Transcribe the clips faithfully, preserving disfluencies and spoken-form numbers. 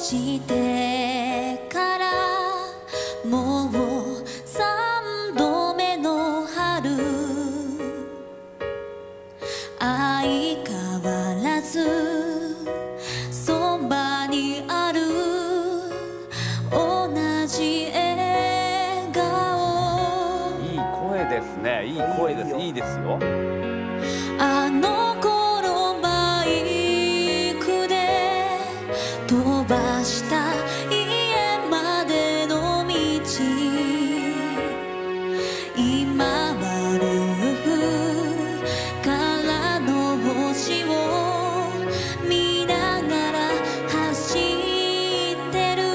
してからもう三度目の春、相変わらずそばにある同じ笑顔。 いい声ですね。いい声です。いいですよ。 あの頃バイクで飛ばした家までの道、今はルーフからの星を見ながら走ってる。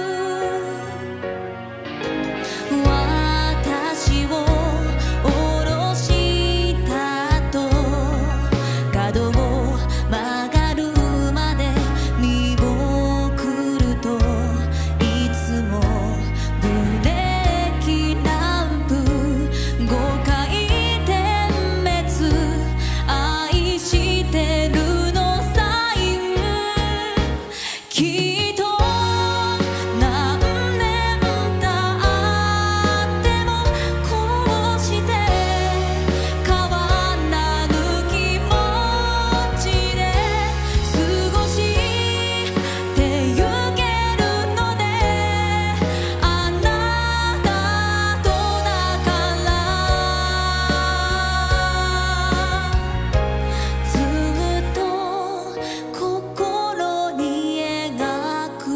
私を降ろした後、角を曲がるまで見送ると、いつもブレーキランプごかい点滅、愛してるのサイン。きっと何年経ってもこうして変わらぬ気持ちで過ごしてゆけるので、あなたとだからずっと心に描く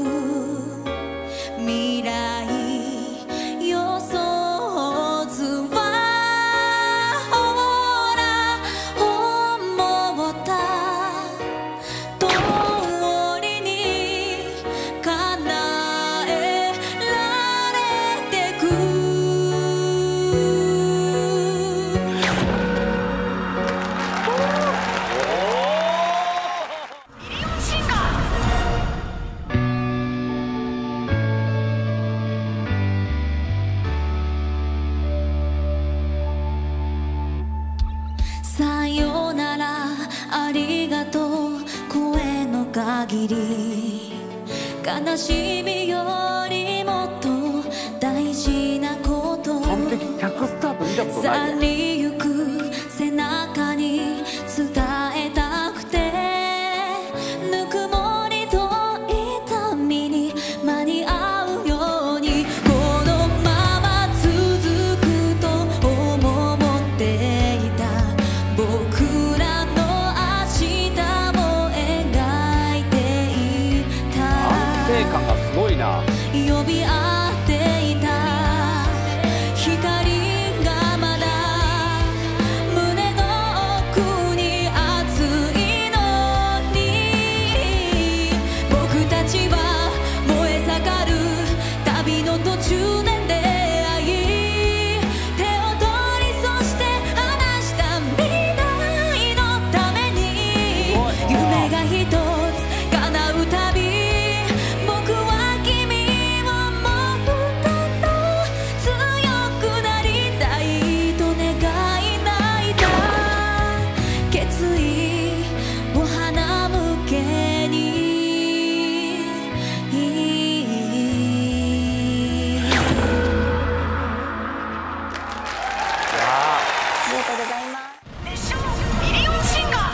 未来予想図は、ほら思った通りに叶えられてく。さよならありがとう声の限り、悲しみよりもっと大事なこと完璧。客スタート見たことな去いよ。 りゆく背中に伝えたくて、ぬくもりと痛みに間に合うように、このまま続くと思っていた。僕らの明日も描いていた。 安定感がすごいな。 呼び合っていた光がまだ胸の奥に熱いのに、僕たちは燃え盛る旅の途中で出会い、手を取りそして話した未来のために、夢が一つ叶うたび、僕は君をもっと強くなりたいと願い泣いた。決意を花向けに、 ありがとうございます。熱唱ミリオンシンガー。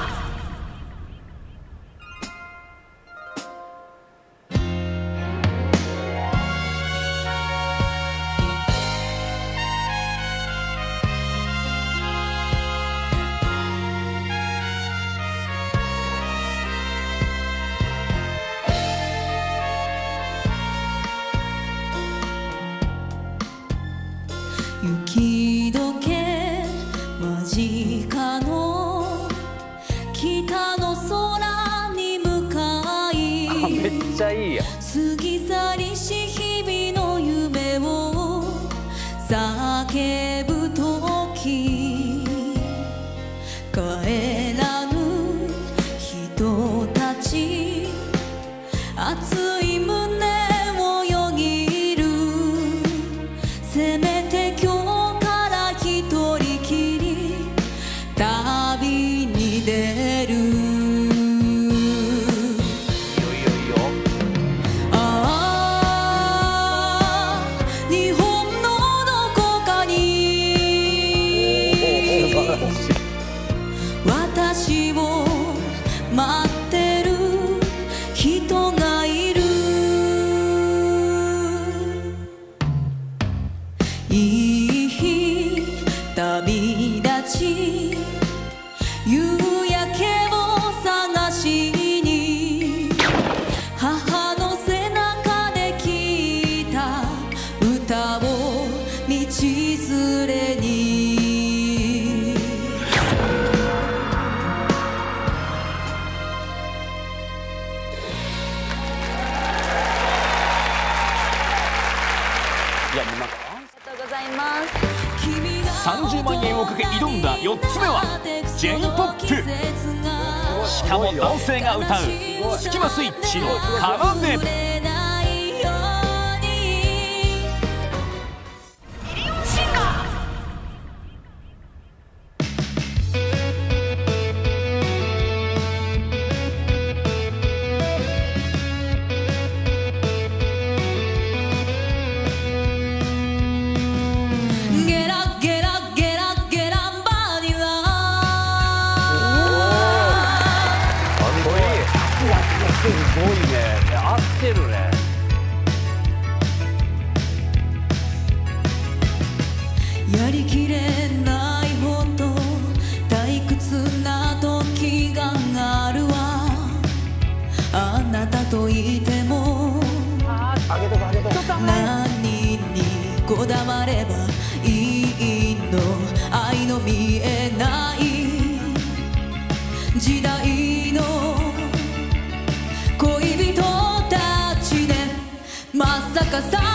雪解け間近の北の空に向かい、 めっちゃいいやん。 過ぎ去りし日々の夢を叫ぶとき、帰らぬ人たち、熱い胸をよぎる。せめて今日から一人きり旅に出る。 いいよいいよいいよ。 あもなんかありがとうございます。 さんじゅうまんえんをかけ挑んだよっつめは ジェイポップ。 しかも男性が歌うスキマスイッチの「奏で」。 ミリオンシンガー。 ゲラゲラゲラゲランバニラ。 すごいね。合ってるね。 やりきれないほど退屈な時があるわ。あなたといても何にこだわればいいの。愛の見えない時代の恋人たちでまさかさ